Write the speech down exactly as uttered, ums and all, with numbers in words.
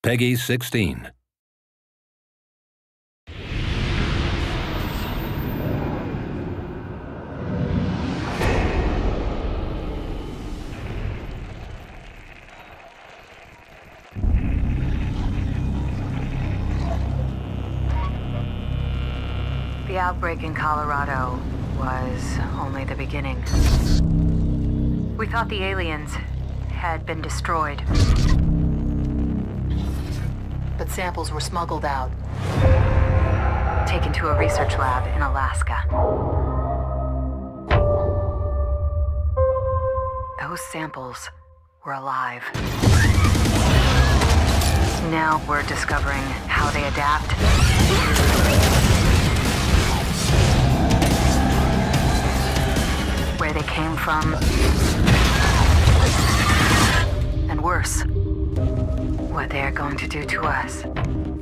Peggy sixteen. The outbreak in Colorado was only the beginning. We thought the aliens had been destroyed. But samples were smuggled out, taken to a research lab in Alaska. Those samples were alive. Now we're discovering how they adapt. Where they came from. And worse, what they are going to do to us.